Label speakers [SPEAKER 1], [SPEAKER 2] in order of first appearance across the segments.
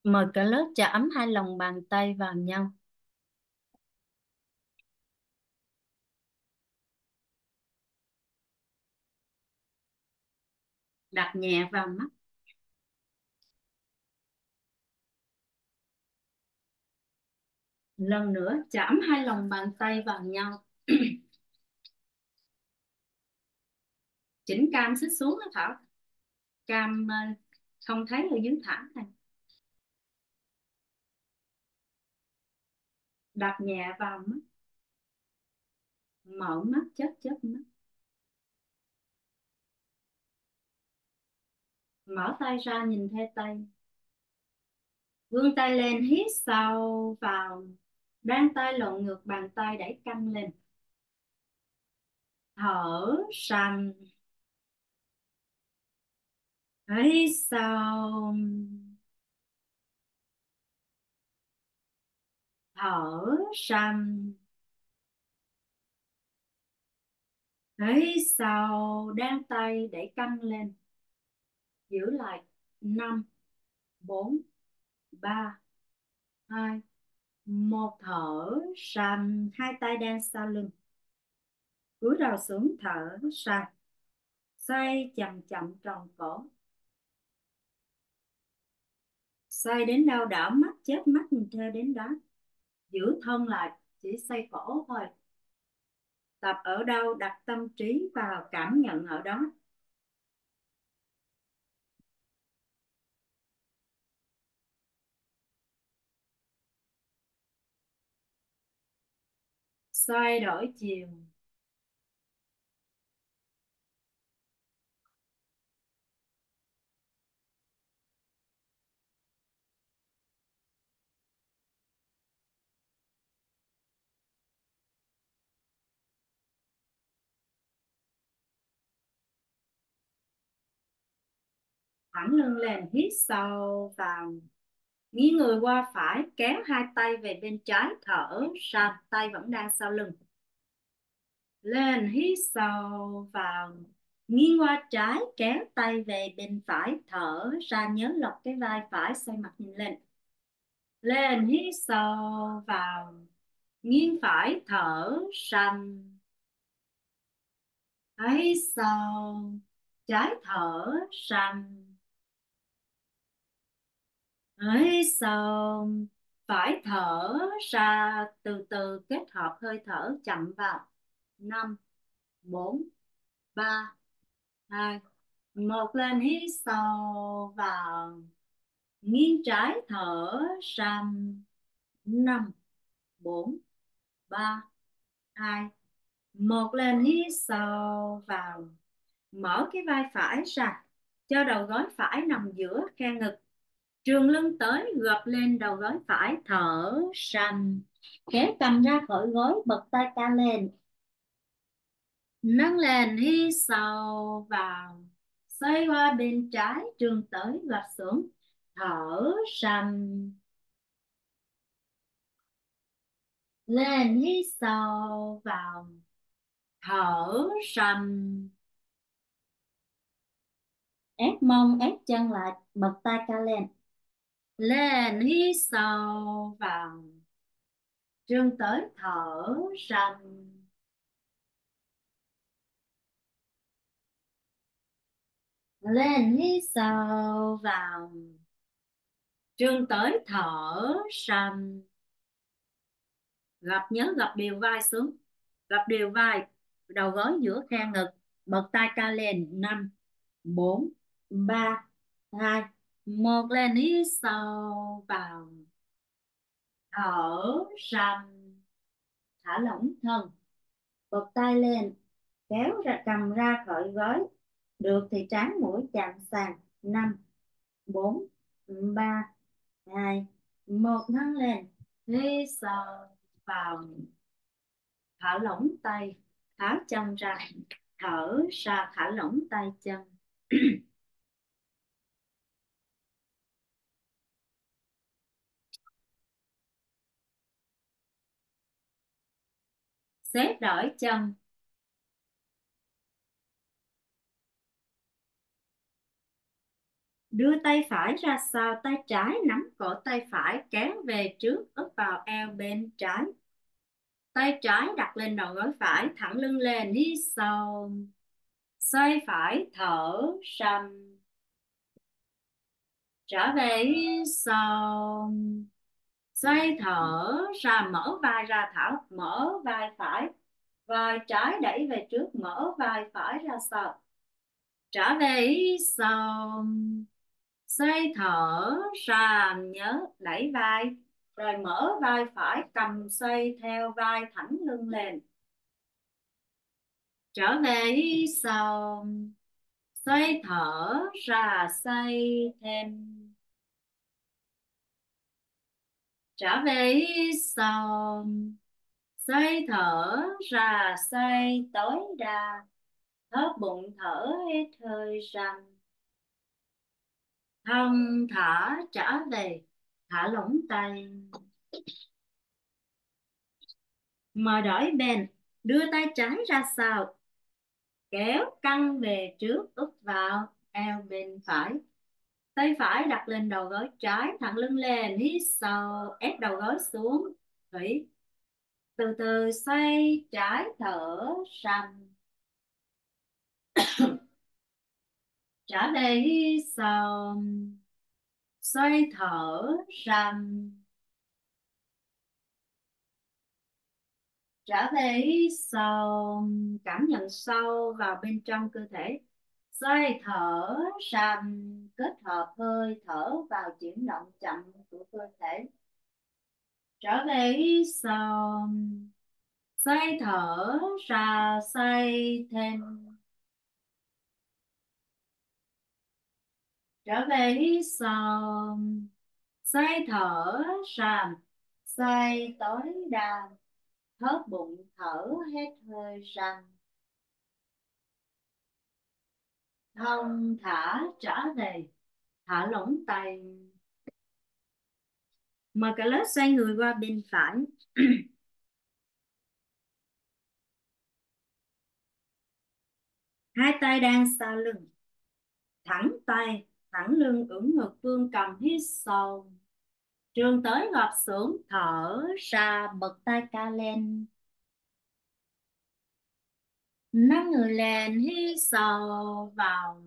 [SPEAKER 1] Mời cả lớp chạm hai lòng bàn tay vào nhau. Đặt nhẹ vào mắt. Lần nữa chạm hai lòng bàn tay vào nhau. Chỉnh cam xích xuống đó Thảo. Cam không thấy ở dưới thẳng này. Đặt nhẹ vào mắt. Mở mắt chớp chớp mắt. Mở tay ra nhìn theo tay. Vươn tay lên hít sâu vào. Đan tay lộn ngược bàn tay đẩy căng lên. Thở sanh. Hít sâu. Thở sanh. Hít sâu, đan tay đẩy căng lên. Giữ lại. 5, 4, 3, 2, 1. Thở sanh, hai tay đan sau lưng. Cúi đầu xuống thở sanh. Xoay chậm chậm tròn cổ. Xoay đến đâu đảo mắt chớp mắt nhìn theo đến đó. Giữ thân lại, chỉ xoay cổ thôi. Tập ở đâu đặt tâm trí vào cảm nhận ở đó. Xoay đổi chiều. Thẳng lưng lên, hít sâu vào. Nghiêng người qua phải, kéo hai tay về bên trái, thở ra, tay vẫn đang sau lưng. Lên, hít sâu vào. Nghiêng qua trái, kéo tay về bên phải, thở ra, nhớ lọc cái vai phải, xoay mặt nhìn lên. Lên, hít sâu vào. Nghiêng phải, thở ra. Hít sâu. Trái thở ra. Hít sâu. Phải thở ra, từ từ kết hợp hơi thở chậm vào. 5, 4, 3, 2, 1. Lên, hít sâu vào. Nghiêng trái thở ra. 5, 4, 3, 2, 1. Lên, hít sâu vào. Mở cái vai phải ra, cho đầu gối phải nằm giữa khe ngực. Trường lưng tới, gập lên đầu gối phải, thở sanh. Kéo cầm ra khỏi gối, bật tay ca lên. Nâng lên, hít sâu vào. Xoay qua bên trái, trường tới, gập xuống. Thở sanh. Lên, hít sâu vào. Thở sanh. Ép mông, ép chân lại, bật tay ca lên. Lên, hít sâu vào. Trường tới, thở sanh. Lên, hít sâu vào. Trường tới, thở sanh. Nhớ gập đều vai xuống. Gập đều vai, đầu gối giữa khe ngực, bật tay ca lên. 5, 4, 3, 2, 1. Lên, hít sâu vào. Thở sanh. Thả lỏng thân, bật tay lên, kéo ra cầm ra khỏi gối. Được thì trán mũi chạm sàn. 5, 4, 3, 2, 1. Nâng lên, hít sâu vào. Thả lỏng tay, tháo chân ra. Thở ra, thả lỏng tay chân. Xếp đổi chân. Đưa tay phải ra sau, tay trái nắm cổ tay phải kéo về trước, úp vào eo bên trái. Tay trái đặt lên đầu gối phải, thẳng lưng lên, hít sâu. Xoay phải, thở sầm. Trở về, hít sâu. Xoay thở ra, mở vai ra, thở, mở vai phải. Vai trái đẩy về trước, mở vai phải ra sau. Trở về, hít sâu. Xoay thở ra, nhớ đẩy vai. Rồi mở vai phải, cầm xoay theo vai, thẳng lưng lên. Trở về, hít sâu. Xoay thở ra, xoay thêm. Trở về, hít sâu. Xoay thở ra, xoay tối đa. Thấp bụng, thở hết hơi ra. Thong thả trở về, thả lỏng tay. Mở đổi bên, đưa tay trái ra sau, kéo căng về trước, úp vào eo bên phải. Tay phải đặt lên đầu gối trái, thẳng lưng lên, hít sâu, ép đầu gối xuống. Thủy từ từ xoay trái, thở sầm. Trở về, hít sâu. Xoay thở sầm. Trở về, hít sâu. Cảm nhận sâu vào bên trong cơ thể. Xoay thở sầm, kết hợp hơi thở vào chuyển động chậm của cơ thể. Trở về, hít sâu. Xoay thở ra, xoay thêm. Trở về, hít sâu. Xoay thở ra, xoay tối đa. Thớt bụng, thở hết hơi ra. Thong thả trở về, thả lỏng tay. Mời cả lớp xoay người qua bên phải. Hai tay đang sau lưng, thẳng tay, thẳng lưng, ưỡn ngực, vươn cầm, hít sâu. Trường tới gọt xuống, thở ra, bật tay cao lên. Nâng người lên, hít sâu vào.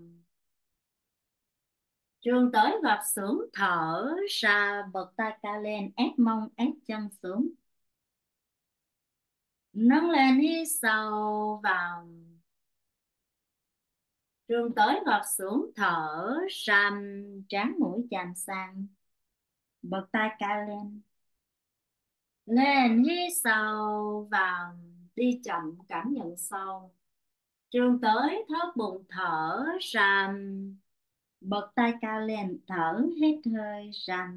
[SPEAKER 1] Trường tới gọt xuống, thở ra, bật tay cao lên, ép mông, ép chân xuống. Nâng lên, hít sâu vào. Trường tới gọt xuống, thở ra, trán mũi chạm sang. Bật tay cao lên. Lên, hít sâu vào, đi chậm, cảm nhận sâu. Trường tới thấp bụng, thở ra, bật tay cao lên, thở hết hơi ra.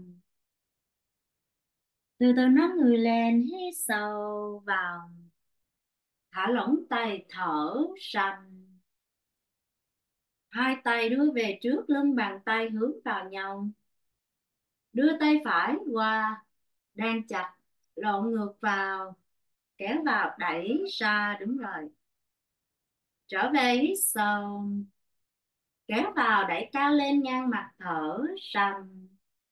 [SPEAKER 1] Từ từ nâng người lên, hít sâu vào, thả lỏng tay, thở ra. Hai tay đưa về trước, lưng bàn tay hướng vào nhau. Đưa tay phải qua, đang chặt, lộn ngược vào, kéo vào, đẩy ra, đúng rồi. Trở về, hít sâu, kéo vào, đẩy cao lên ngang mặt, thở sầm.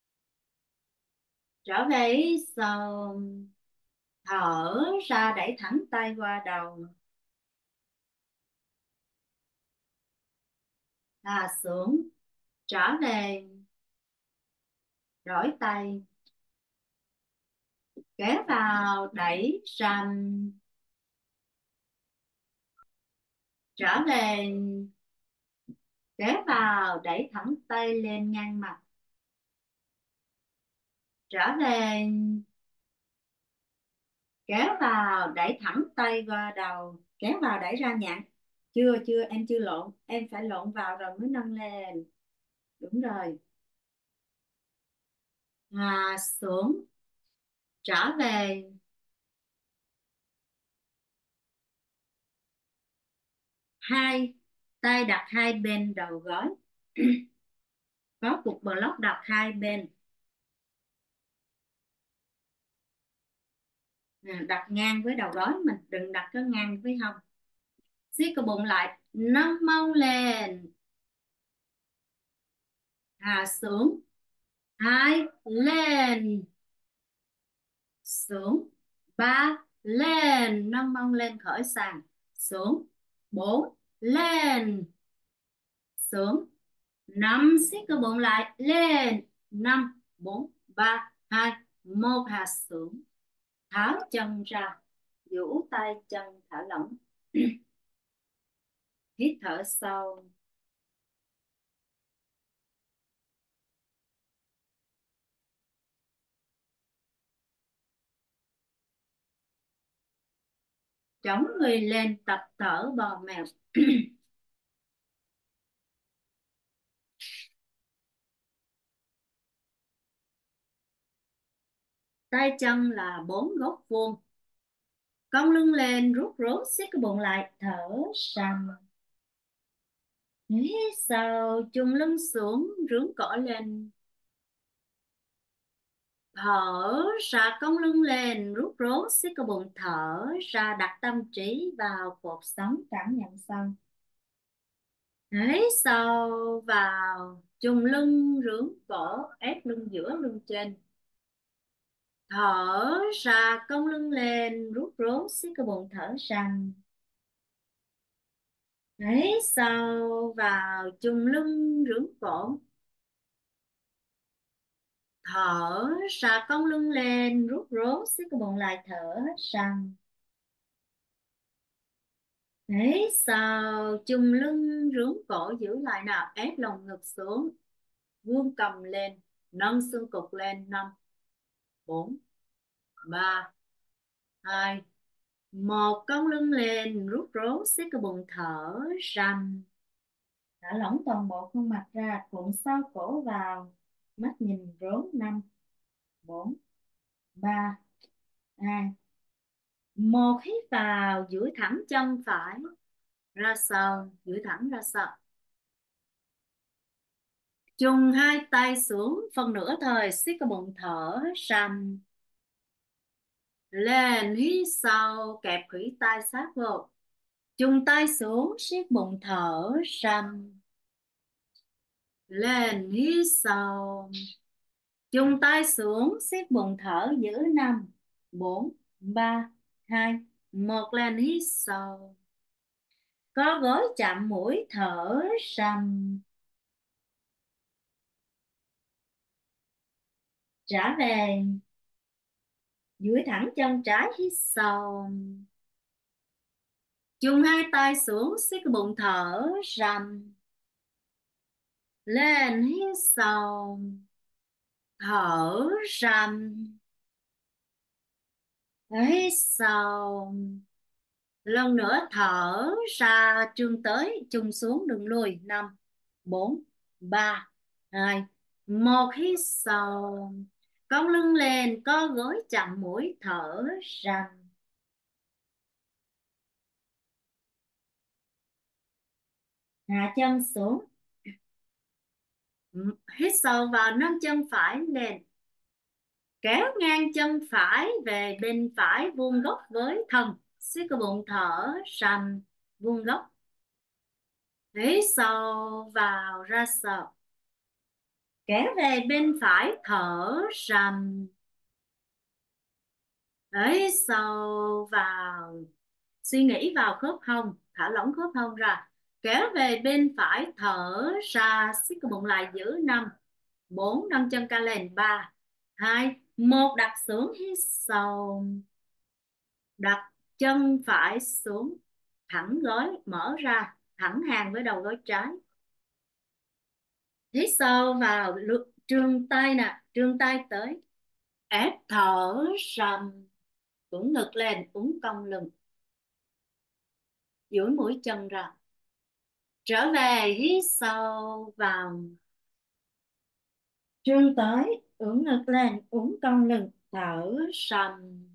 [SPEAKER 1] Trở về, hít sâu, thở ra, đẩy thẳng tay qua đầu, thả xuống. Trở về, đổi tay, kéo vào, đẩy sầm. Trở về, kéo vào, đẩy thẳng tay lên ngang mặt. Trở về, kéo vào, đẩy thẳng tay qua đầu, kéo vào, đẩy ra nhẹ. Chưa chưa, em chưa lộn, em phải lộn vào rồi mới nâng lên. Đúng rồi. Xuống. Trở về, hai tay đặt hai bên đầu gối. Có cục block đặt hai bên. Đặt ngang với đầu gối mình, đừng đặt có ngang với hông. Siết cái bụng lại, nâng mông lên. Xuống. Hai, lên, xuống. Ba, lên, nâng mông lên khỏi sàn, xuống. Bốn, lên, xuống. Năm, siết cơ bụng lại, lên. Năm, bốn, ba, hai, một, hạ xuống. Tháo chân ra, duỗi tay chân thả lỏng. Hít thở sâu, chống người lên, tập thở bò mèo. Tay chân là bốn góc vuông, cong lưng lên, rút rốt, siết cái bụng lại, thở sâu. Hít sâu, chùng lưng xuống, rướn cổ lên, thở ra, cong lưng lên, rút rốt, siết cái bụng, thở ra, đặt tâm trí vào cột sống, cảm nhận sâu. Hít sâu vào, chùng lưng, rướn cổ, ép lưng giữa lưng trên, thở ra, cong lưng lên, rút rốt, siết cái bụng, thở ra. Hít sâu vào, chùng lưng, rướn cổ, thở ra, cong lưng lên, rút rốt, siết cái bụng lại, thở ra. Hít sâu, chùng lưng, rướn cổ, giữ lại nào, ép lồng ngực xuống, vuông cầm lên, nâng xương cụt lên. Năm, bốn, ba, hai, một, cong lưng lên, rút rốt, siết cái bụng, thở ra. Thả lỏng toàn bộ khuôn mặt ra, cuộn sau cổ vào, mắt nhìn rốn. Năm, bốn, ba, hai, một, hít vào, duỗi thẳng chân phải ra sau, duỗi thẳng ra sau. Chùng hai tay xuống, phần nửa thời, siết cái bụng, thở sầm. Lên, hít sâu, kẹp khủy tay sát vô. Chùng tay xuống, siết bụng, thở sầm. Lên, hít sâu. Chùng tay xuống, siết bụng, thở giữ. Năm, bốn, ba, hai, một, lên, hít sâu. Có gối chạm mũi, thở sầm. Trả về, duỗi thẳng chân trái, hít sâu. Chung hai tay xuống, siết cái bụng, thở rằm. Lên, hít sâu, thở rằm. Hít sâu, lần nữa thở ra, chương tới, chung xuống, đừng lùi. Năm, bốn, ba, hai, một, hít sâu, cong lưng lên, co gối chậm mũi, thở rằm. Hạ chân xuống, hít sâu vào, nâng chân phải lên, kéo ngang chân phải về bên phải, vuông góc với thân, siết cái bụng, thở sầm, vuông góc. Hít sâu vào, ra sau, kéo về bên phải, thở sầm. Hít sâu vào, suy nghĩ vào khớp hông, thả lỏng khớp hông ra, kéo về bên phải, thở ra, siết cái bụng lại, giữ. Năm, bốn, nâng chân ca lên. Ba, hai, một, đặt xuống, hít sâu, đặt chân phải xuống, thẳng gối mở ra, thẳng hàng với đầu gối trái. Hít sâu vào, trương tay nè, trương tay tới, ép thở sầm, ưỡn ngực lên, uốn cong lưng, duỗi mũi chân ra, trở về, hít sâu vào, trương tới, ưỡn ngực lên, uốn cong lưng, thở sầm,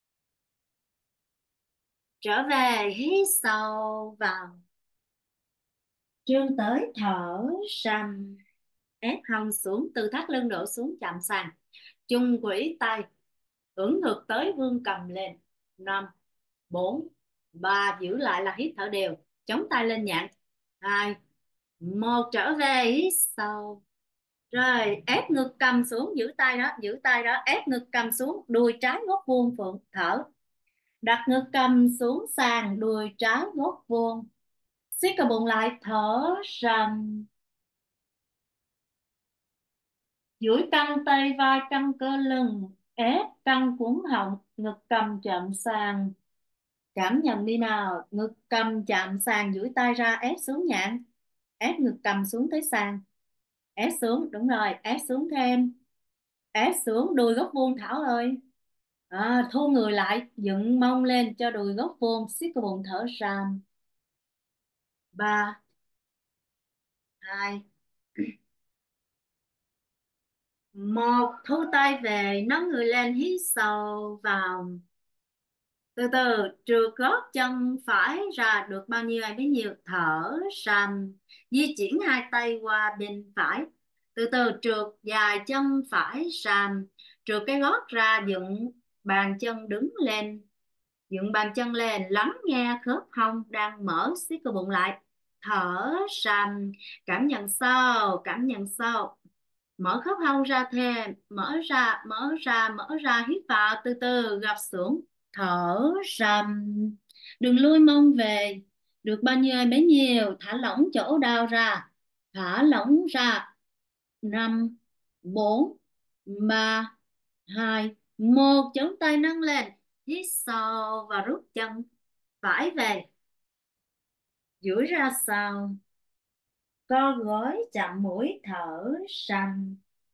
[SPEAKER 1] trở về, hít sâu vào, trương tới, thở sầm, ép hông xuống, từ thắt lưng đổ xuống chạm sàn, chung quỹ tay, ưỡn ngực tới, vươn cầm lên. Năm, bốn, ba, giữ lại là hít thở đều, chống tay lên nhạn. Hai, một, trở về, hít sâu, Rồi ép ngực cầm xuống, giữ tay đó, giữ tay đó, ép ngực cầm xuống, đùi trái gốc vuông Phượng, thở. Đặt ngực cầm xuống sàn, đùi trái gốc vuông, siết cơ bụng lại, thở sầm. Duỗi căng tay vai, căng cơ lưng, ép căng cuống họng, ngực cầm chạm sàn. Cảm nhận đi nào, ngực cầm chạm sàn, duỗi tay ra, ép xuống nhẹ, ép ngực cầm xuống tới sàn, ép xuống, đúng rồi, ép xuống thêm, ép xuống, đùi gốc vuông Thảo ơi. Thu người lại, dựng mông lên cho đùi gốc vuông, siết cơ bụng, thở ra. Ba, hai, một. Thu tay về, nâng người lên, hít sâu vào. Từ từ trượt gót chân phải ra được bao nhiêu ai bấy nhiêu, thở sầm. Di chuyển hai tay qua bên phải, từ từ trượt dài chân phải sầm, trượt cái gót ra, dựng bàn chân đứng lên, dựng bàn chân lên, lắng nghe khớp hông đang mở, siết cơ bụng lại, thở sầm. Cảm nhận sâu, cảm nhận sâu, mở khớp hông ra thêm, mở ra, mở ra, mở ra, hít vào, từ từ gập xuống, thở sầm. Đừng lui mông về, được bao nhiêu bấy nhiêu, thả lỏng chỗ đau ra, thả lỏng ra. Năm, bốn, ba, hai, một. Chống tay nâng lên, hít sâu và rút chân phải về, duỗi ra sau, co gối chậm mũi, thở sầm.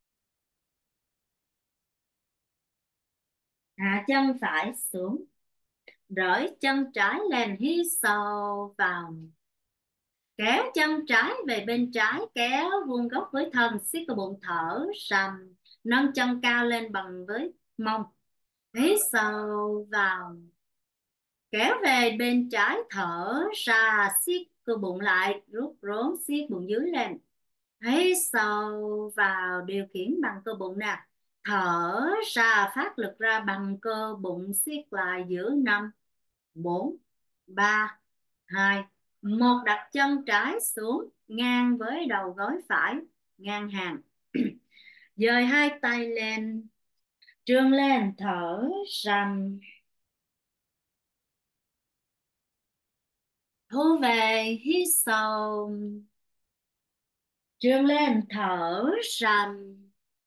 [SPEAKER 1] Hạ chân phải xuống, rỡi chân trái lên, hít sâu vào, kéo chân trái về bên trái, kéo vuông góc với thân, siết cơ bụng, thở sầm. Nâng chân cao lên bằng với mông, hít sâu vào, kéo về bên trái, thở ra, siết cơ bụng lại, rút rốn, siết bụng dưới lên, hít sâu vào, điều khiển bằng cơ bụng nè, thở ra, phát lực ra bằng cơ bụng, siết lại giữa. Năm, bốn, ba, hai, một. Đặt chân trái xuống ngang với đầu gối phải, ngang hàng. Dời hai tay lên, trương lên, thở sầm. Thu về, hít sâu, trương lên, thở sầm.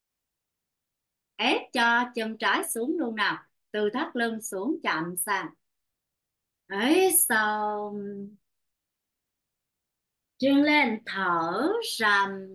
[SPEAKER 1] Ép cho chân trái xuống luôn nào, từ thắt lưng xuống chạm sàn, hít sâu, trương lên, thở sầm.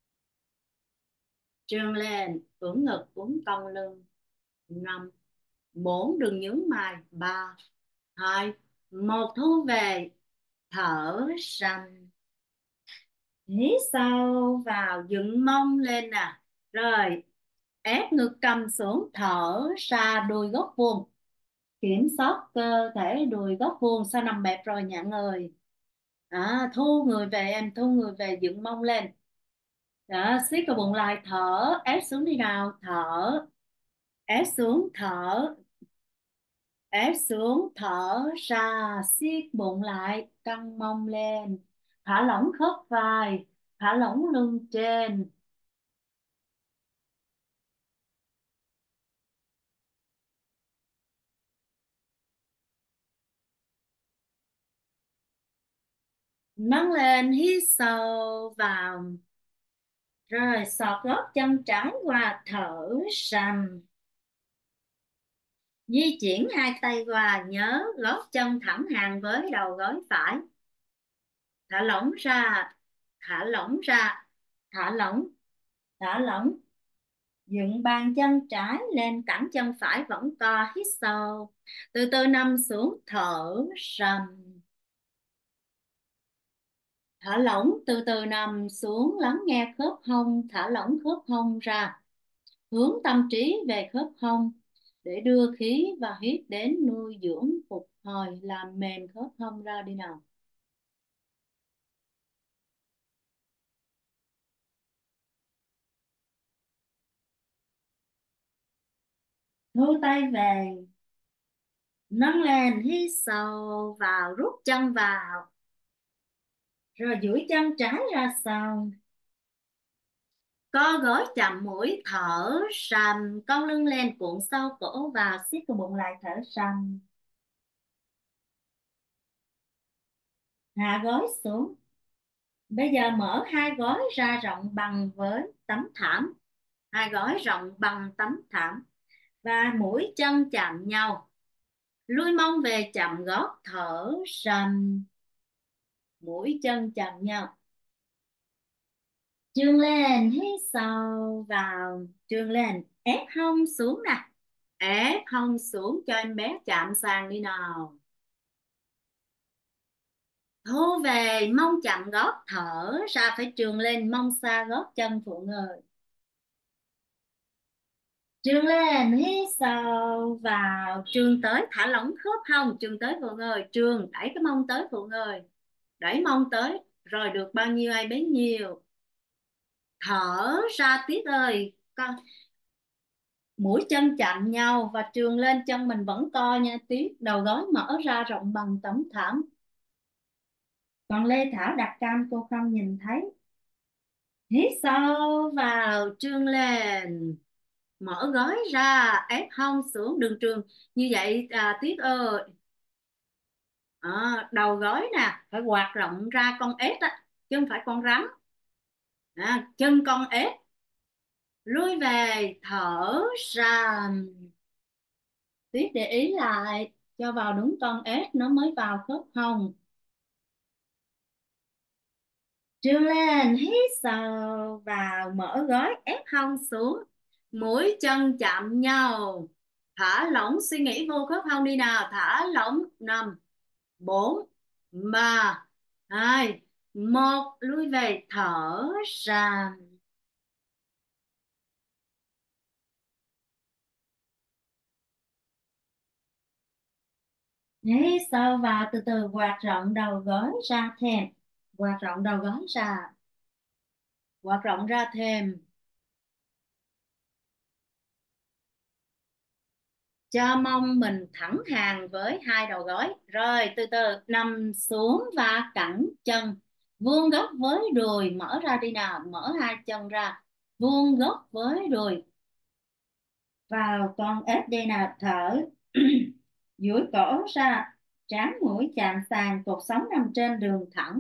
[SPEAKER 1] Trương lên, ưỡn ngực, uốn cong lưng. Năm, bốn, đừng nhướng mày. Ba, hai, một. Thu về, thở sanh. Hít sâu vào, dựng mông lên nè, rồi ép ngực cầm xuống, thở ra, đùi gốc vuông, kiểm soát cơ thể, đùi gốc vuông. Sao nằm bẹp rồi Nhạn ơi? Thu người về em, thu người về, dựng mông lên đó, siết cơ bụng lại, thở, ép xuống đi nào, thở, ép xuống, thở, ép xuống, thở ra, siết bụng lại, căng mông lên, thả lỏng khớp vai, thả lỏng lưng trên. Nâng lên, hít sâu vào, rồi xọt gót chân trái qua, thở sầm. Di chuyển hai tay qua, nhớ gót chân thẳng hàng với đầu gối phải, thả lỏng ra, thả lỏng ra, thả lỏng, thả lỏng. Dựng bàn chân trái lên, cẳng chân phải vẫn co, hít sâu, từ từ nằm xuống, thở sầm. Thả lỏng, từ từ nằm xuống, lắng nghe khớp hông, thả lỏng khớp hông ra, hướng tâm trí về khớp hông để đưa khí và huyết đến nuôi dưỡng, phục hồi, làm mềm khớp hông ra đi nào. Thu tay về, nâng lên, hít sâu vào, rút chân vào, rồi duỗi chân trái ra sau, Co gối chậm mũi thở sầm, cong lưng lên cuộn sâu cổ vào, siết cái bụng lại thở sầm. Hạ gối xuống. Bây giờ mở hai gối ra rộng bằng với tấm thảm. Hai gối rộng bằng tấm thảm và mũi chân chạm nhau. Lui mông về chậm gót thở sầm. Mũi chân chạm nhau. Trương lên, hít sâu vào, trương lên, ép hông xuống nè. Ép hông xuống cho em bé chạm sàn đi nào. Thu về mông chạm gót thở ra, phải trương lên mông xa gót chân phụ người. Trương lên, hít sâu vào, trương tới, thả lỏng khớp hông, trương tới phụ người, trương, đẩy cái mông tới phụ người. Đẩy mông tới, rồi được bao nhiêu ai bấy nhiêu. Thở ra Tuyết ơi, con mũi chân chạm nhau và trườn lên, chân mình vẫn co nha Tuyết. Đầu gối mở ra rộng bằng tấm thảm. Còn Lê Thảo đặt cam cô không nhìn thấy. Hít sâu vào, trương lên, mở gối ra, ép hông xuống, đường trường như vậy Tuyết ơi. Đầu gối nè phải quạt rộng ra con ếch á, chứ không phải con rắn. Chân con ếch. Lui về thở ra. Tuyết để ý lại cho vào đúng con ếch nó mới vào khớp hông. Trương lên, hít sâu vào, mở gối, ép hông xuống, mũi chân chạm nhau. Thả lỏng, suy nghĩ vô khớp hông đi nào. Thả lỏng. 5 4 3 2 1. Lui về thở ra. Hít sâu vào, từ từ quạt rộng đầu gối ra thêm. Quạt rộng đầu gối ra. Quạt rộng ra thêm. Cho mông mình thẳng hàng với hai đầu gối. Rồi từ từ nằm xuống và cẳng chân. Vuông góc với đùi, mở ra đi nào. Mở hai chân ra. Vuông góc với đùi. Vào con ếch đi nào, thở. Duỗi cổ ra. Trán mũi chạm sàn, cột sống nằm trên đường thẳng.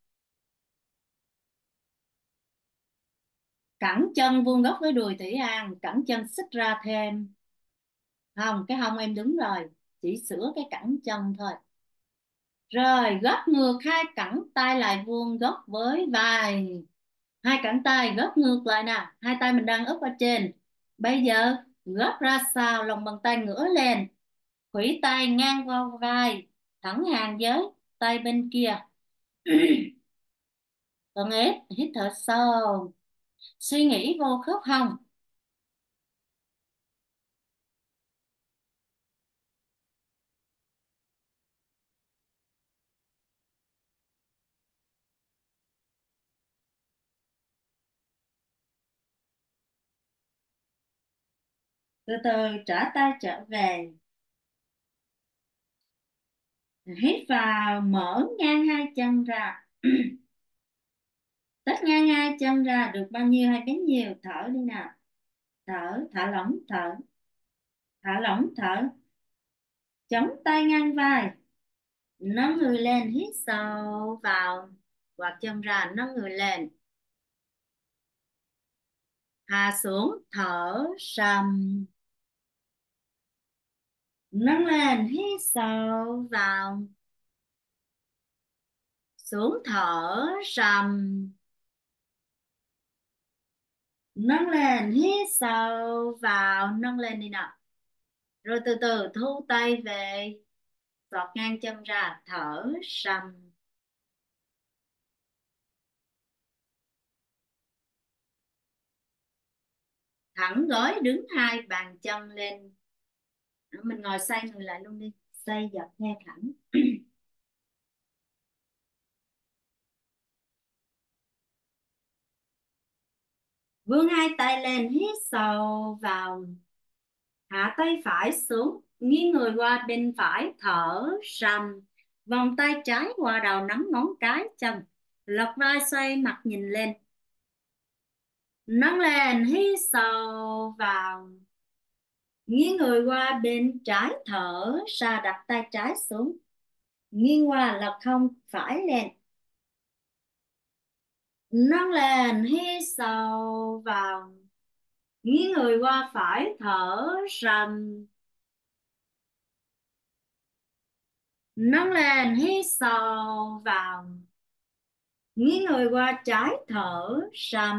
[SPEAKER 1] Cẳng chân vuông góc với đùi Thủy An. Cẳng chân xích ra thêm. Không, cái hông em đúng rồi. Chỉ sửa cái cẳng chân thôi. Rồi gấp ngược hai cẳng tay lại, vuông góc với vai. Hai cẳng tay gấp ngược lại nè. Hai tay mình đang úp ở trên. Bây giờ gấp ra sau, lòng bàn tay ngửa lên. Khuỷu tay ngang qua vai, thẳng hàng với tay bên kia. Con ếch hít thở sâu. Suy nghĩ vô khớp hông. Từ từ trả tay trở về. Hít vào, mở ngang hai chân ra. Tách ngang hai chân ra, được bao nhiêu hay bấy nhiêu. Thở đi nào. Thở, thả lỏng, thở. Thả lỏng, thở. Chống tay ngang vai. Nâng người lên, hít sâu vào. Quạt chân ra, nâng người lên. Hạ xuống, thở sầm. Nâng lên, hít sâu vào. Xuống thở sầm. Nâng lên, hít sâu vào. Nâng lên đi nào. Rồi từ từ thu tay về. Gọt ngang chân ra, thở sầm. Thẳng gối, đứng hai bàn chân lên. Mình ngồi xoay người lại luôn đi. Xoay dọc theo thẳng. Vươn hai tay lên, hít sâu vào. Hạ tay phải xuống, nghiêng người qua bên phải, thở sầm. Vòng tay trái qua đầu, nắm ngón cái chân. Lật vai, xoay mặt nhìn lên. Nâng lên, hít sâu vào. Nghiêng người qua bên trái, thở ra, đặt tay trái xuống. Nghiêng qua, lật hông phải lên. Nâng lên, hít sâu vào. Nghiêng người qua phải, thở ra. Nâng lên, hít sâu vào. Nghiêng người qua trái, thở ra.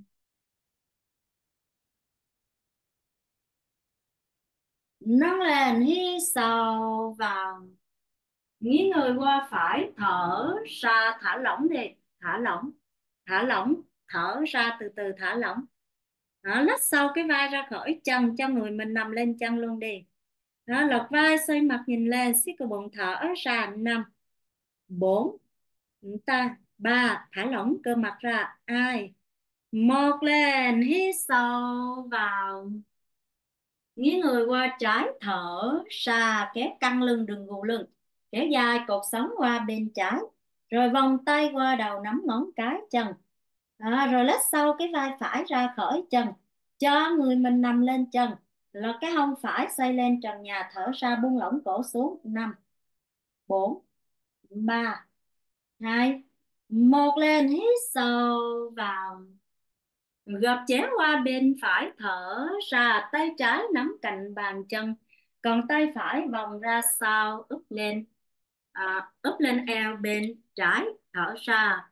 [SPEAKER 1] Nâng lên, hít sâu vào. Nghiêng người qua phải, thở ra, thả lỏng đi. Thả lỏng, thả lỏng, thở ra, từ từ thả lỏng. Đó, lách sau cái vai ra khỏi chân, cho người mình nằm lên chân luôn đi. Đó, lật vai, xoay mặt nhìn lên, siết cơ bụng, thở ra. 5 4 ta 3, thả lỏng cơ mặt ra. 2 1, lên, hít sâu vào. Nghiêng người qua trái, thở ra, kéo căng lưng, đừng gù lưng, kéo dài cột sống qua bên trái, rồi vòng tay qua đầu, nắm ngón cái chân. Đó, rồi lết sau cái vai phải ra khỏi chân, cho người mình nằm lên chân, là cái hông phải xoay lên trần nhà, thở ra, buông lỏng cổ xuống. 5 4 3 2 1, lên, hít sâu vào. Gập chéo qua bên phải, thở ra, tay trái nắm cạnh bàn chân, còn tay phải vòng ra sau, úp lên, úp lên eo bên trái, thở ra.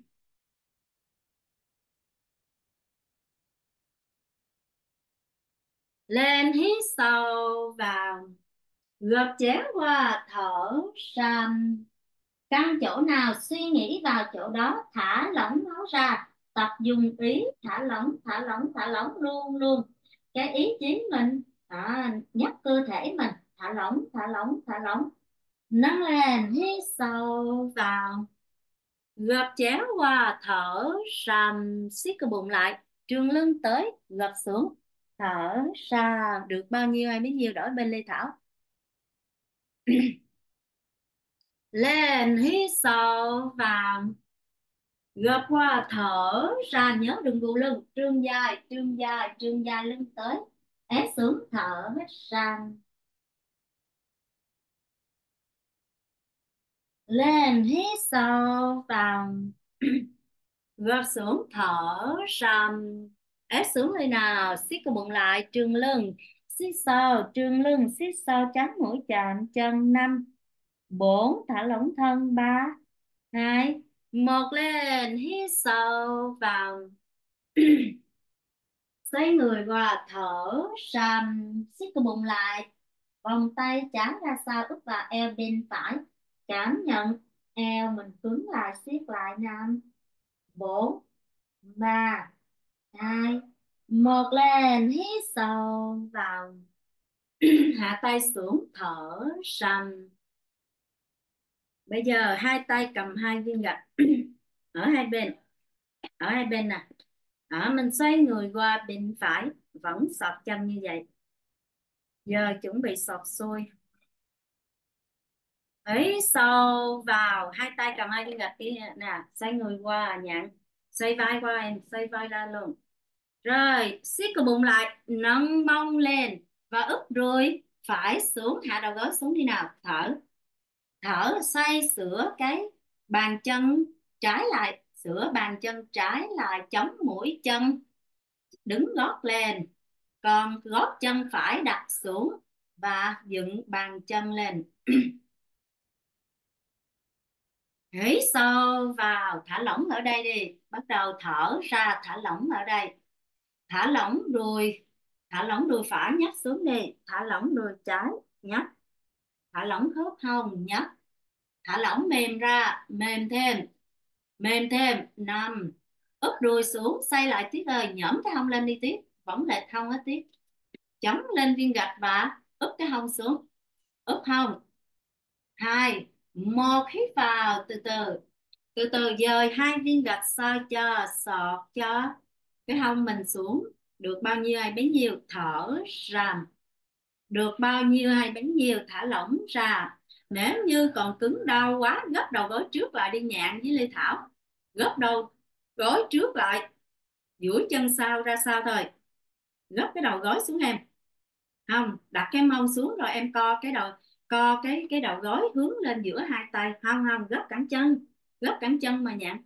[SPEAKER 1] Lên, hít sâu vào. Gập chéo qua, thở ra. Căng chỗ nào suy nghĩ vào chỗ đó, thả lỏng nó ra, tập dùng ý thả lỏng, thả lỏng, thả lỏng luôn luôn. Cái ý chí mình, nhắc cơ thể mình thả lỏng, thả lỏng, thả lỏng. Nâng lên, hít sâu vào. Gập chéo qua, thở ra, siết cái bụng lại, trương lưng tới, gập xuống, thở ra. Được bao nhiêu hay bấy nhiêu, đổi bên Lê Thảo. Lên, hít sâu vào. Gập qua, thở ra, nhớ đừng gù lưng, trương dài, trương dài, trương dài lưng tới, ép xuống, thở hết ra. Lên, hít sâu vào. Gập xuống, thở ra, ép xuống lên nào, siết cái bụng lại, trương lưng, siết sâu, trương lưng, siết sâu, trắng mũi chạm chân. 5 4 thả lỏng thân. 3 2 1, lên, hít sâu vào. Xoay người qua, thở ra, siết cái bụng lại, vòng tay trái ra sau, úp vào eo bên phải, cảm nhận eo mình cứng lại, siết lại. 5 4 3 2 1, lên, hít sâu vào. Hạ tay xuống, thở ra. Bây giờ hai tay cầm hai viên gạch ở hai bên, ở hai bên nè. Đó, mình xoay người qua bên phải, vẫn sọt chân như vậy. Giờ chuẩn bị sọt xuôi. Ấy sâu vào, hai tay cầm hai viên gạch kia nè, xoay người qua nhặn, xoay vai qua, em xoay vai ra luôn. Rồi siết cái bụng lại, nâng mông lên và úp đùi phải xuống, hạ đầu gối xuống đi nào. Thở, thở, xoay sửa cái bàn chân trái lại, sửa bàn chân trái lại, chống mũi chân, đứng gót lên, còn gót chân phải đặt xuống và dựng bàn chân lên. Hít sâu vào, thả lỏng ở đây đi, bắt đầu thở ra, thả lỏng ở đây. Thả lỏng đùi, thả lỏng đùi phải, nhấc xuống đi, thả lỏng đùi trái, nhấc, thả lỏng khớp hông, nhấc, thả lỏng mềm ra, mềm thêm, mềm thêm. 5 úp đùi xuống, xoay lại tiếp ơi, nhõm cái hông lên đi tiếp, võng lệch hông hết tiếp, chống lên viên gạch và úp cái hông xuống, úp hông. 2 1 hít vào, từ từ, từ từ dời hai viên gạch, sao cho sọt cho cái hông mình xuống, được bao nhiêu hay bấy nhiêu, thở ra. Được bao nhiêu hay bấy nhiêu, thả lỏng ra. Nếu như còn cứng đau quá, gấp đầu gối trước lại đi, Nhạn với Lê Thảo, gấp đầu gối trước lại, duỗi chân sau ra sau thôi, gấp cái đầu gối xuống em. Không, đặt cái mông xuống rồi em co cái đầu, co cái đầu gối hướng lên giữa hai tay. Không không, gấp cẳng chân, gấp cẳng chân mà nhạn.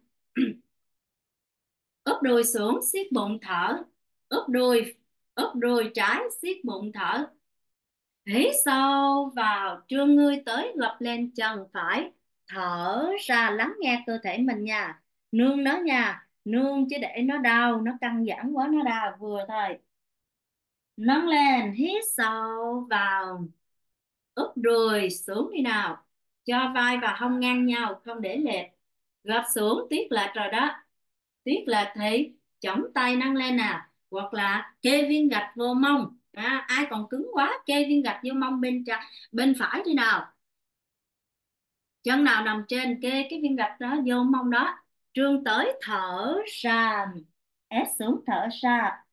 [SPEAKER 1] Úp đùi xuống siết bụng thở, úp đùi trái siết bụng thở. Hít sâu vào, trương người tới gập lên chân phải, thở ra lắng nghe cơ thể mình nha. Nương nó nha, nương chứ để nó đau, nó căng giãn quá nó đau, vừa thôi. Nâng lên, hít sâu vào, úp đùi xuống đi nào, cho vai và hông ngang nhau, không để lệch. Gập xuống tiếc lệch rồi đó, tiếc lệch thì chống tay nâng lên nè, hoặc là kê viên gạch vô mông. Ai còn cứng quá kê viên gạch vô mông bên trái, bên phải đi nào. Chân nào nằm trên kê cái viên gạch đó vô mông đó. Trương tới thở ra, ép xuống thở ra,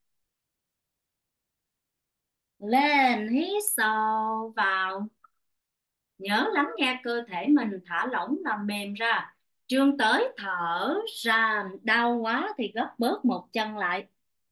[SPEAKER 1] lên hít sâu vào, nhớ lắng nghe cơ thể mình, thả lỏng nằm mềm ra. Trương tới thở ra, đau quá thì gấp bớt một chân lại.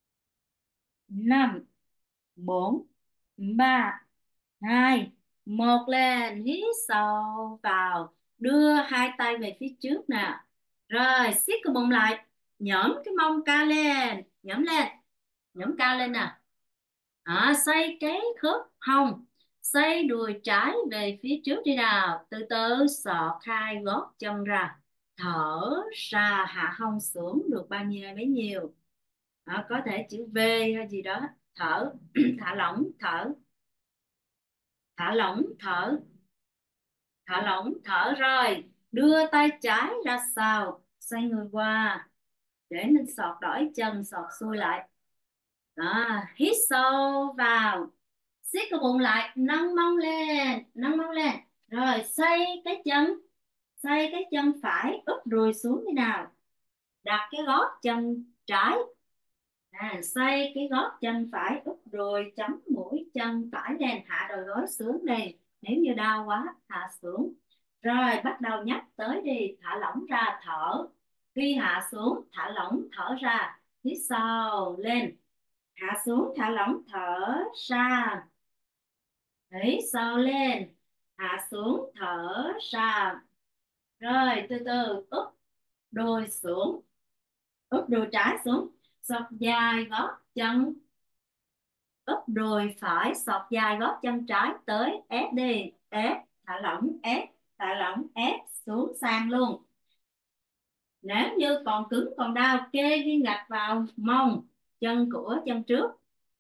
[SPEAKER 1] 5 4 3 2 1, lên hít sâu vào, đưa hai tay về phía trước nè. Rồi siết cái bụng lại, nhõm cái mông cao lên, nhõm lên, nhõm cao lên nè. Xoay cái khớp hông, xoay đùi trái về phía trước đi nào, từ từ xọt hai gót chân ra, thở ra, hạ hông xuống được bao nhiêu bấy nhiêu. Có thể chữ V hay gì đó. Thở thả lỏng thở, thả lỏng thở, thả lỏng thở. Rồi đưa tay trái ra sau, xoay người qua để nên sọt đổi chân, sọt xuôi lại. Hít sâu vào, siết cái bụng lại, nâng mông lên, nâng mông lên. Rồi xoay cái chân, xoay cái chân phải, úp đùi xuống đi nào, đặt cái gót chân trái. Xoay cái gót chân phải, úp đùi, chấm mũi chân phải lên, hạ đầu gối xuống đi, nếu như đau quá hạ xuống. Rồi bắt đầu nhắc tới đi, thả lỏng ra thở. Khi hạ xuống thả lỏng thở ra, hít sâu lên, hạ xuống thả lỏng thở ra, hít sâu lên, hạ xuống thở ra. Rồi từ từ úp đùi xuống, úp đùi trái xuống, xộc dài gót chân, úp đùi phải, xọt dài gót chân trái tới, ép đi, ép, thả lỏng ép, thả lỏng ép xuống sàn luôn. Nếu như còn cứng còn đau, kê viên gạch vào mông chân của chân trước,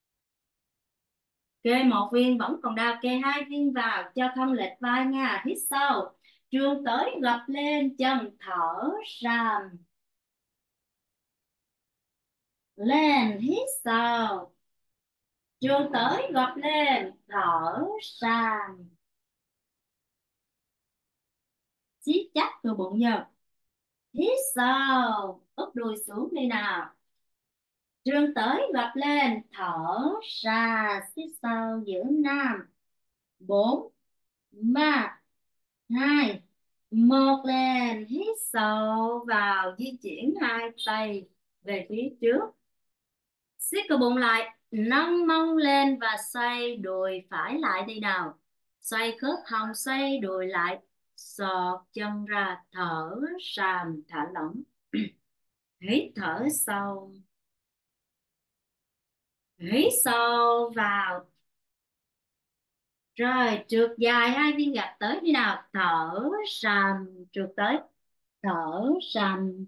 [SPEAKER 1] kê một viên vẫn còn đau, kê hai viên vào cho không lệch vai nha. Hít sâu, trương tới gập lên chân, thở ra, lên hít sâu, trương tới gập lên thở ra, siết chắc cơ bụng nhờ. Hít sâu, úp đùi xuống đi nào, trương tới gập lên thở ra, hít sâu giữ 5 4 3 2 1, lên hít sâu vào, di chuyển hai tay về phía trước, siết cơ bụng lại, nâng mông lên và xoay đùi phải lại đi nào, xoay khớp hông, xoay đùi lại, xọt chân ra, thở ra, thả lỏng. Hít thở sâu, hít sâu vào. Rồi trượt dài hai viên gạch tới đi nào, thở sàn, trượt tới, thở sàn.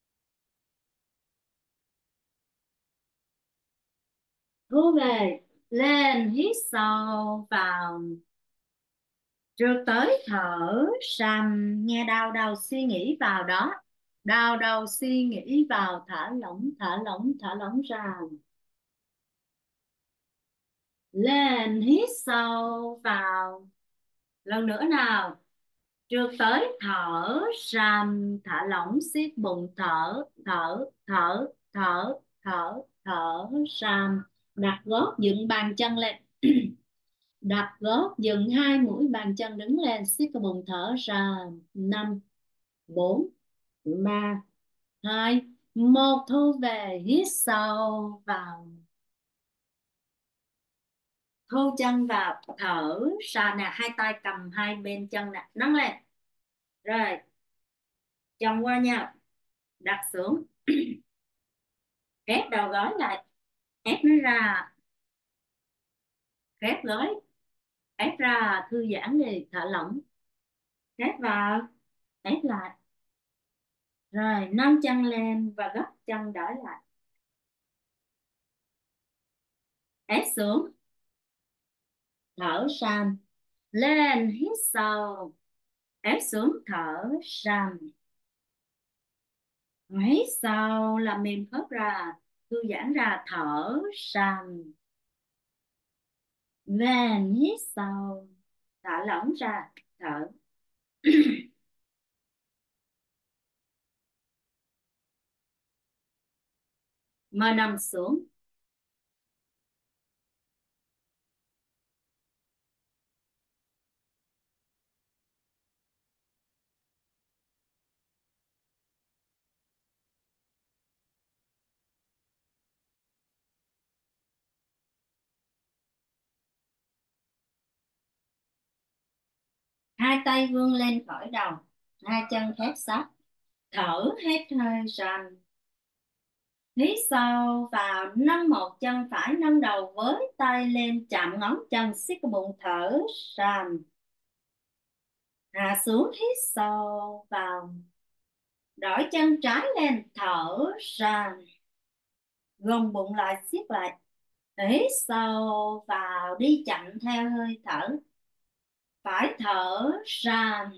[SPEAKER 1] Thu về, lên hít sâu vào, trượt tới thở sàn. Nghe đau đầu suy nghĩ vào đó, đau đầu suy nghĩ vào, thả lỏng thả lỏng thả lỏng ra. Lên hít sâu vào, lần nữa nào, trượt tới thở sàn, thả lỏng siết bụng, thở thở thở thở thở thở sàn. Đặt gót dựng bàn chân lên, đặt gót dựng hai mũi bàn chân đứng lên, siết cái bụng thở ra. 5 4 3 2 một, thu về, hít sâu vào, thu chân vào, thở ra nè, hai tay cầm hai bên chân nè, nâng lên. Rồi, chồng qua nhau, đặt xuống, ép đầu gối lại, ép nó ra, ép gối, ép ra, thư giãn đi, thở lỏng, ép vào, ép lại. Rồi, nâng chân lên và gấp chân đổi lại, ép xuống, thở ra, lên, hít sâu, ép xuống, thở ra, hít sâu, làm mềm khớp ra, thư giãn ra, thở ra, lên, hít sâu, thả lỏng ra, thở. Mời nằm xuống, hai tay vươn lên khỏi đầu, hai chân khép sát, thở hết hơi ra, hít sâu vào, nâng một chân phải, nâng đầu với tay lên chạm ngón chân, siết cái bụng, thở ra, hạ xuống, hít sâu vào, đổi chân trái lên, thở ra, gồng bụng lại, siết lại, hít sâu vào, đi chậm theo hơi thở, phải thở ra,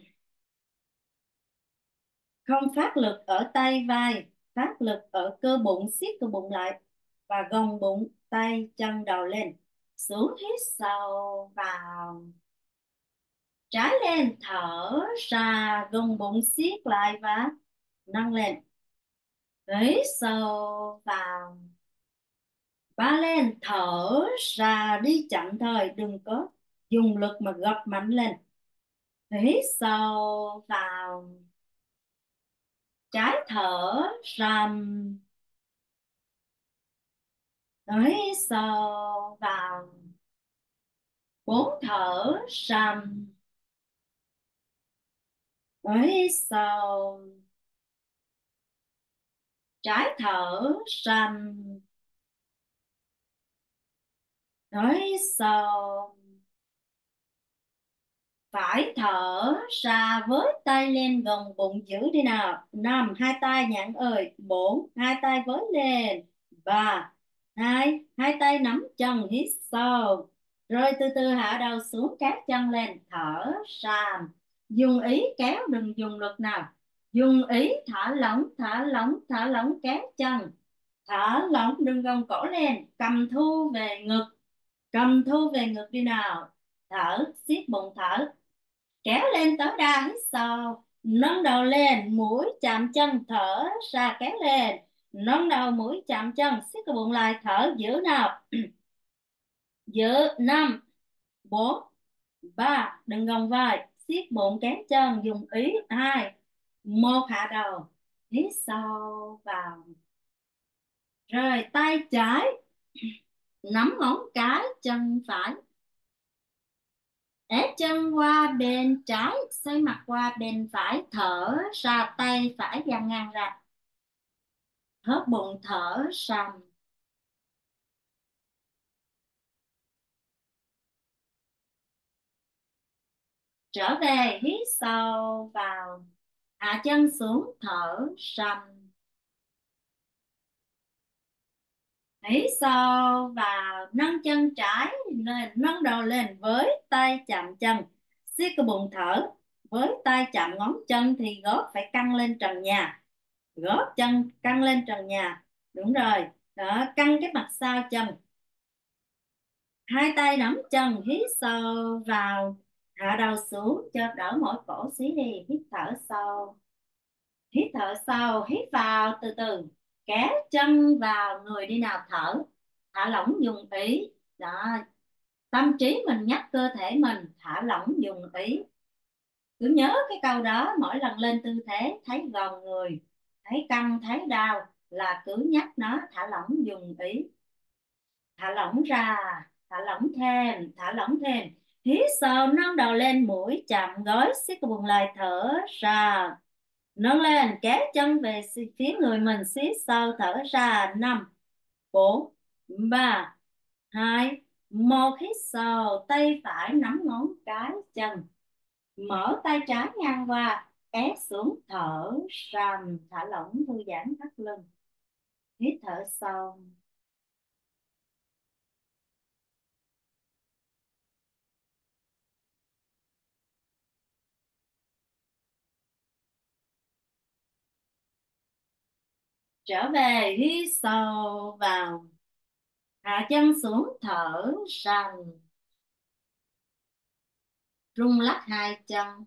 [SPEAKER 1] không phát lực ở tay vai, phát lực ở cơ bụng, siết cơ bụng lại và gồng bụng, tay chân đầu lên, xuống, hít sâu vào, trái lên, thở ra, gồng bụng, siết lại và nâng lên, hít sâu vào, ba lên, thở ra, đi chậm thôi, đừng có dùng lực mà gập mạnh lên, hít sâu vào, trái thở ra, hít sâu vào, bốn, thở ra, hít sâu, trái thở ra, hít sâu, phải thở ra, với tay lên gồng bụng, giữ đi nào, năm, hai tay nhãn ơi, bốn, hai tay với lên, ba, hai, hai tay nắm chân, hít sâu, rồi từ từ hạ đầu xuống, các chân lên, thở ra, dùng ý kéo, đừng dùng lực nào, dùng ý thả lỏng, thả lỏng, thả lỏng các chân, thả lỏng, đừng gồng cổ lên, cầm thu về ngực, cầm thu về ngực đi nào, thở, siết bụng, thở, kéo lên tối đa, hít sâu, nâng đầu lên, mũi chạm chân, thở ra, kéo lên, nâng đầu, mũi chạm chân, siết cái bụng lại, thở, giữ nào, giữ, năm, bốn, ba, đừng gồng vai, siết bụng, kéo chân, dùng ý, hai, một, hạ đầu, hít sâu vào, rồi tay trái nắm ngón cái chân phải, ép chân qua bên trái, xoay mặt qua bên phải, thở ra, tay phải dang ngang ra, hớp bụng, thở ra, trở về, hít sâu vào, hạ chân xuống, thở ra, hít sâu vào, nâng chân trái lên, nâng đầu lên, với tay chạm chân, siết cái bụng, thở, với tay chạm ngón chân thì gót phải căng lên trần nhà, gót chân căng lên trần nhà, đúng rồi, đó, căng cái mặt sau chân, hai tay nắm chân, hít sâu vào, hạ đầu xuống cho đỡ mỏi cổ xí đi, hít thở sâu, hít thở sâu, hít vào, từ từ kéo chân vào người đi nào, thở, thả lỏng, dùng ý, đó, tâm trí mình nhắc cơ thể mình thả lỏng, dùng ý, cứ nhớ cái câu đó, mỗi lần lên tư thế thấy gồng người, thấy căng, thấy đau, là cứ nhắc nó thả lỏng dùng ý. Thả lỏng ra, thả lỏng thêm, thả lỏng thêm. Hít sâu nâng đầu lên, mũi chạm gối, siết cái bụng lại, thở ra. Nâng lên, kéo chân về phía người mình, siết sâu, thở ra. 5, 4, 3, 2, 1. Hít sâu, tay phải nắm ngón cái chân. Mở tay trái ngang qua, ép xuống, thở ra, thả lỏng, thư giãn thắt lưng. Hít thở sâu. Trở về, hít sâu vào, hạ chân xuống, thở ra, rung lắc hai chân,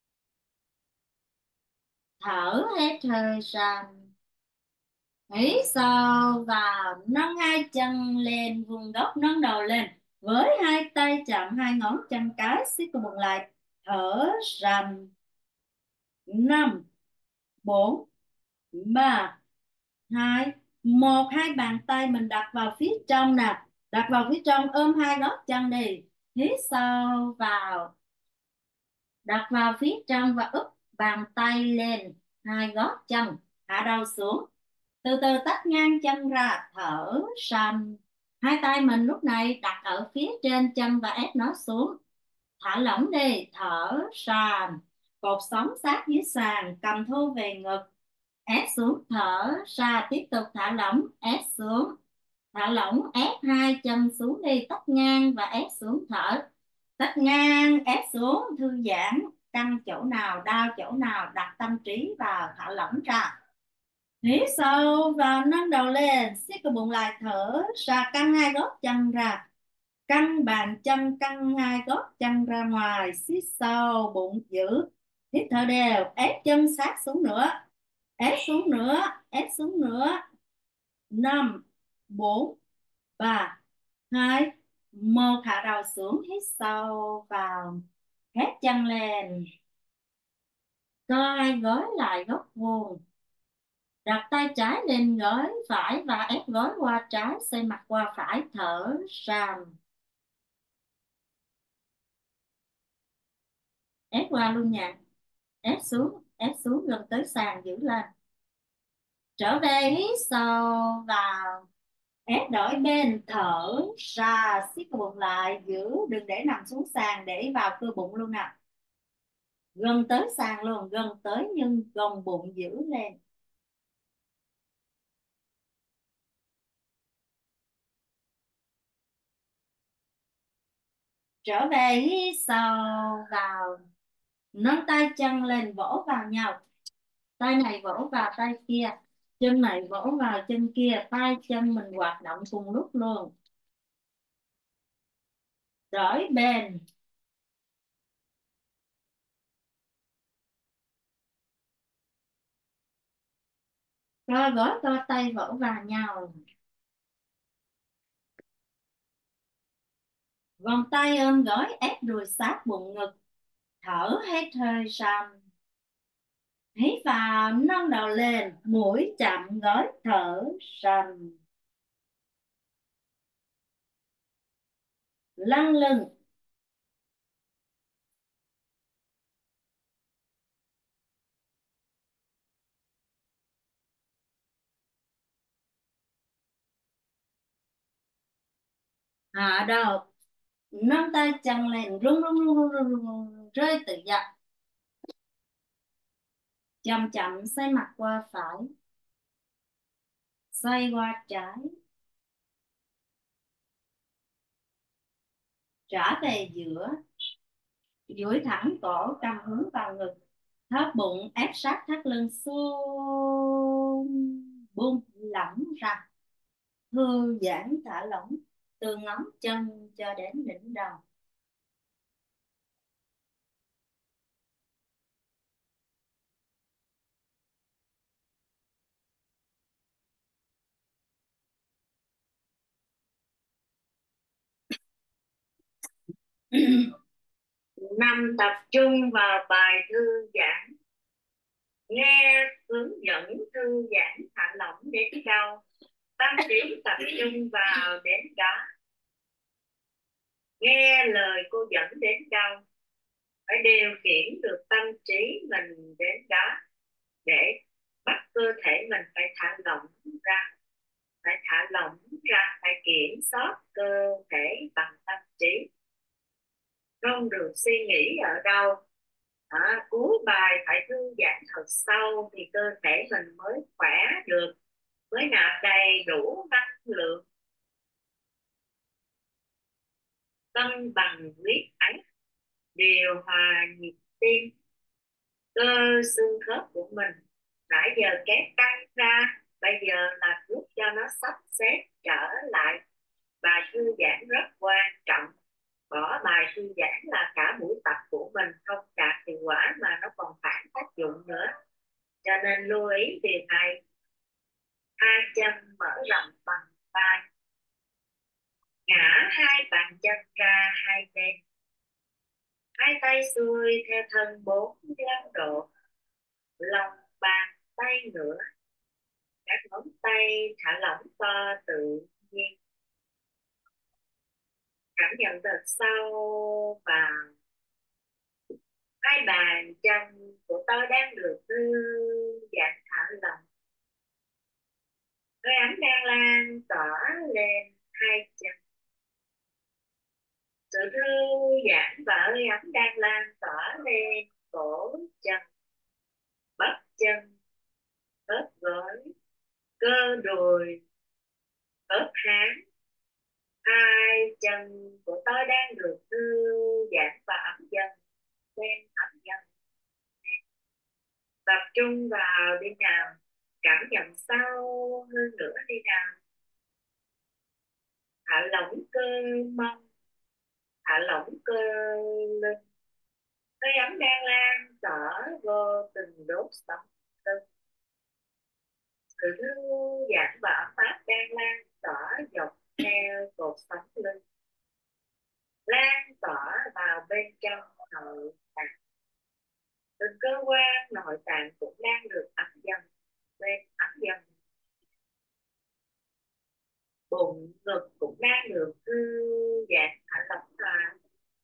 [SPEAKER 1] thở hết hơi ra. Hít sâu vào, nâng hai chân lên, vùng gốc nâng đầu lên, với hai tay chạm hai ngón chân cái, siết cái bụng lại, thở ra. 5, 4, 3, 2, 1. Hai bàn tay mình đặt vào phía trong nè, đặt vào phía trong, ôm hai gót chân đi. Hít sâu vào, đặt vào phía trong và úp bàn tay lên hai gót chân, hạ đầu xuống, từ từ tách ngang chân ra, thở sầm. Hai tay mình lúc này đặt ở phía trên chân và ép nó xuống, thả lỏng đi, thở sàn. Cột sống sát dưới sàn, cầm thu về ngực, ép xuống, thở ra, tiếp tục thả lỏng, ép xuống, thả lỏng, ép hai chân xuống đi, tách ngang và ép xuống, thở, tách ngang ép xuống, thư giãn, căng chỗ nào đau chỗ nào, đặt tâm trí vào, thả lỏng ra. Hít sâu vào, nâng đầu lên, siết cái bụng lại, thở ra, căng hai gót chân ra, căng bàn chân, căng hai gót chân ra ngoài, siết sâu bụng giữ. Hít thở đều, ép chân sát xuống nữa, ép xuống nữa, ép xuống nữa. 5, 4, 3, 2, 1. Hạ đầu xuống, hít sâu vào, khép chân lên, co hai gối lại góc vuông, đặt tay trái lên gối phải và ép gối qua trái, xoay mặt qua phải, thở ra. Ép qua luôn nha, ép xuống gần tới sàn, giữ lên. Trở về, hít sâu vào, ép đổi bên, thở ra, siết cái bụng lại, giữ, đừng để nằm xuống sàn, để vào cơ bụng luôn nè, gần tới sàn luôn, gần tới nhưng gồng bụng giữ lên. Trở về, hít sâu vào, nâng tay chân lên, vỗ vào nhau, tay này vỗ vào tay kia, chân này vỗ vào chân kia, tay chân mình hoạt động cùng lúc luôn. Đổi bên, co gối co tay vỗ vào nhau, vòng tay ôm gối, ép đùi sát bụng ngực, thở hết hơi ra. Hít vào, nâng đầu lên, mũi chạm gối, thở ra. Lăn lưng, hạ đầu, nâng tay chân lên, rung rung rung rung rung, rung, rơi tự do, chậm chậm xoay mặt qua phải, xoay qua trái, trả về giữa, duỗi thẳng cổ, cầm hướng vào ngực, thấp bụng, ép sát thắt lưng xuống, buông lỏng ra, thư giãn thả lỏng từ ngón chân cho đến đỉnh đầu. Nằm tập trung vào bài thư giãn, nghe
[SPEAKER 2] hướng dẫn thư giãn thả lỏng đến đâu, tâm trí tập trung vào đến đó. Nghe lời cô dẫn đến đâu, phải điều khiển được tâm trí mình đến đó, để bắt cơ thể mình phải thả lỏng ra, phải thả lỏng ra, phải kiểm soát cơ thể bằng tâm trí, không được suy nghĩ ở đâu. Cuối bài phải thư giãn thật sâu thì cơ thể mình mới khỏe được, mới nạp đầy đủ năng lượng. Cân bằng huyết áp, điều hòa nhịp tim. Cơ xương khớp của mình nãy giờ kéo căng ra, bây giờ là lúc cho nó sắp xếp trở lại. Bài thư giãn rất quan trọng. Bỏ bài thư giãn là cả buổi tập của mình không đạt hiệu quả mà nó còn phản tác dụng nữa. Cho nên lưu ý điều này. Hai chân mở rộng bằng vai, ngã hai bàn chân ra hai bên, hai tay xuôi theo thân 45 độ, lòng bàn tay ngửa, các ngón tay thả lỏng to tự nhiên. Cảm nhận thật sâu và hai bàn chân của tôi đang được thư giãn thả lỏng. Hơi ấm đang lan tỏa lên hai chân. Sự thư giãn và hơi ấm đang lan tỏa lên cổ chân, bắp chân, khớp gối, cơ đùi, khớp háng. Hai chân của tôi đang được thư giãn và ấm dần lên, ấm dần. Tập trung vào đi nào, cảm nhận sâu hơn nữa đi nào. Thả lỏng cơ mông, thả lỏng cơ lưng. Hơi ấm đang lan tỏa vô từng đốt sống lưng. Sự thư giãn và ấm áp đang lan tỏa dọc theo cột sống lưng, lan tỏa vào bên trong nội tạng. Từng cơ quan nội tạng cũng đang được ấm dần lên, ấm dần. Bụng ngực cũng đang được thư giãn thả lỏng ra.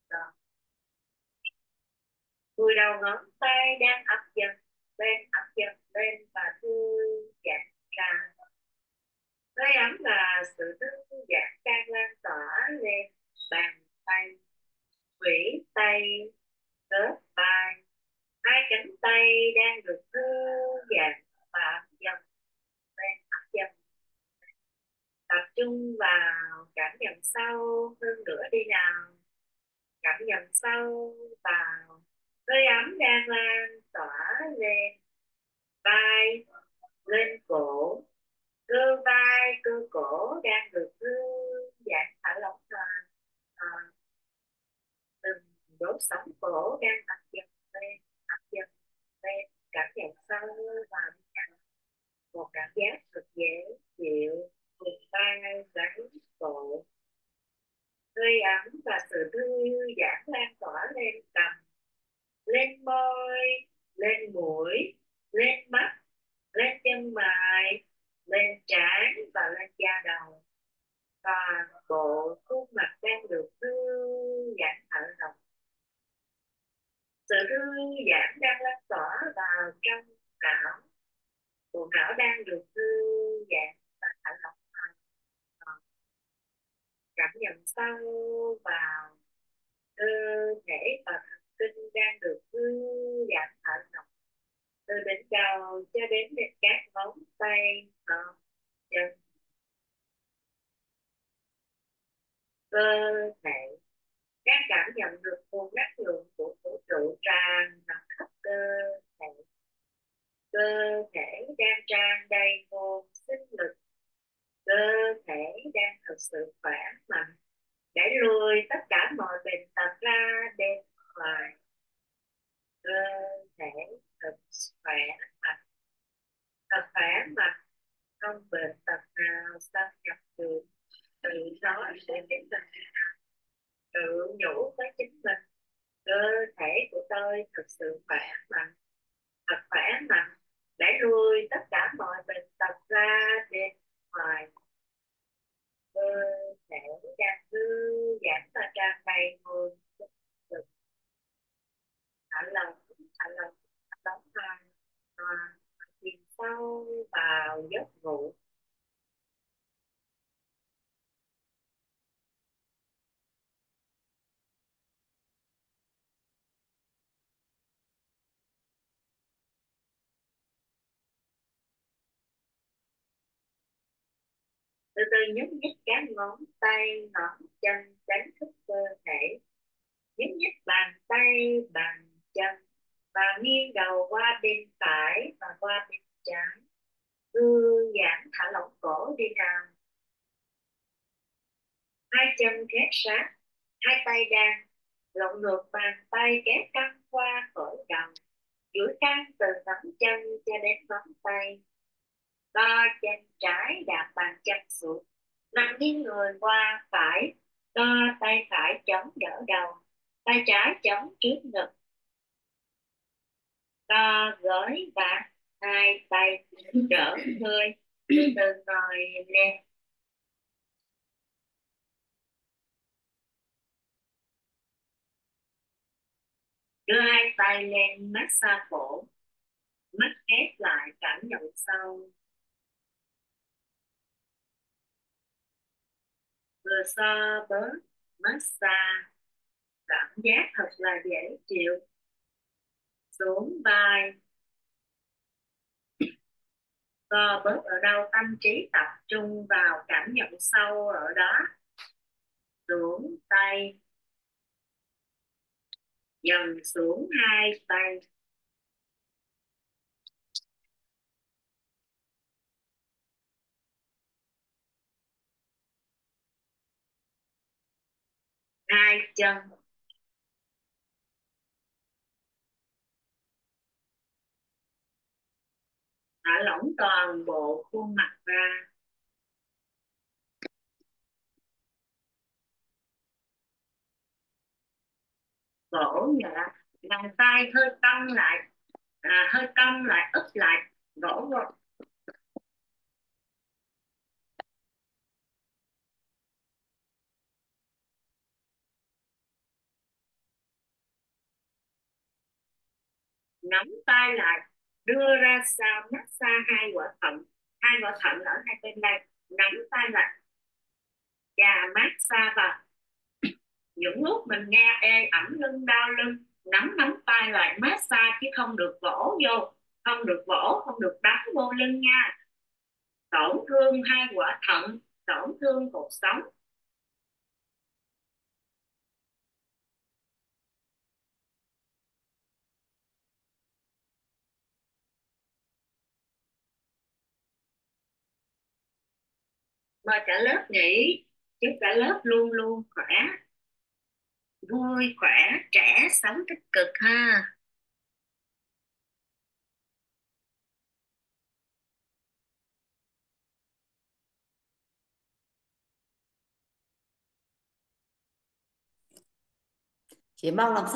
[SPEAKER 2] Đùi đầu ngón tay đang ấm dần lên, ấm dần lên và thư giãn ra. Hơi ấm và sự thư giãn đang lan tỏa lên bàn tay, quỷ tay, khớp vai. Hai cánh tay đang được thư giãn và ấm dần lên, ấm dần. Tập trung vào cảm nhận sâu hơn nữa đi nào. Cảm nhận sâu vào hơi ấm đang lan tỏa lên vai, lên cổ. Cơ vai, cơ cổ đang được thư giãn thả lỏng ra. à, Từng đốt sống cổ đang ập dần lên, ập dần lên. Cảm nhận sâu vào một cảm giác thật dễ chịu vùng vai, gáy, cổ. Hơi ấm và sự thư giãn lan tỏa lên cằm, lên môi, lên mũi, lên mắt, lên chân mày, lên trán và lên da đầu. Toàn bộ khuôn mặt đang được thư giãn thở lỏng. Sự thư giãn đang lan tỏa vào trong não. Bộ não đang được thư giãn và thở lỏng. Cảm nhận sâu vào cơ thể và thần kinh đang được thư giãn thở lỏng, từ đỉnh đầu cho đến các ngón tay, chân. Cơ thể, các cảm nhận được nguồn năng lượng của vũ trụ tràn ngập khắp cơ thể. Cơ thể đang tràn đầy nguồn sinh lực. Cơ thể đang thực sự khỏe mạnh, đẩy lùi tất cả mọi bệnh tật ra bên ngoài. Cơ thể thật khỏe mạnh, thật khỏe mạnh, không bệnh tật nào xâm nhập được. Tự nói sẽ đến mình, tự nhủ với chính mình. Cơ thể của tôi thật sự khỏe mạnh, thật khỏe mạnh, đẩy lui tất cả mọi bệnh tật ra bên ngoài. Cơ thể đang thư giãn và tràn đầy nguồn lực. Thả lỏng, thả lỏng, thả lỏng hoàn toàn, chìm sâu vào giấc ngủ. Từ từ nhúc nhích các ngón tay ngón chân đánh thức cơ thể, nhúc nhích bàn tay bàn chân và nghiêng đầu qua bên phải và qua bên trái. Thư giãn thả lỏng cổ đi nào. Hai chân khép sát, hai tay đan, lộn ngược bàn tay kéo căng qua khỏi đầu, duỗi căng từ ngón chân cho đến ngón tay. Co chân trái đạp bàn chân xuống, nằm nghiêng người qua phải, co tay phải chống đỡ đầu, tay trái chống trước ngực. Co gối và hai tay đỡ người, từ từ ngồi lên. Đưa hai tay lên massage cổ, mắt khép lại cảm nhận sâu. Vừa xoa bớt massage, cảm giác thật là dễ chịu. Xuống vai, co bớt ở đâu tâm trí tập trung vào cảm nhận sâu ở đó. Xuống tay, dần xuống hai tay. Hai chân, thả lỏng toàn bộ khuôn mặt ra. Cổ nhẹ, bàn tay hơi cong lại, hơi cong lại, úp lại, gỗ vô. Nắm tay lại, đưa ra sau massage hai quả thận. Hai quả thận ở hai bên đây. Nắm tay lại và massage vào. Những lúc mình nghe ê ẩm lưng đau lưng, nắm nắm tay lại massage chứ không được vỗ vô, không được vỗ, không được đánh vô lưng nha. Tổn thương hai quả thận, tổn thương cuộc sống. Mời cả lớp nghỉ, chúc cả lớp luôn luôn khỏe, vui khỏe, trẻ, sống tích cực ha.
[SPEAKER 1] Chị mong làm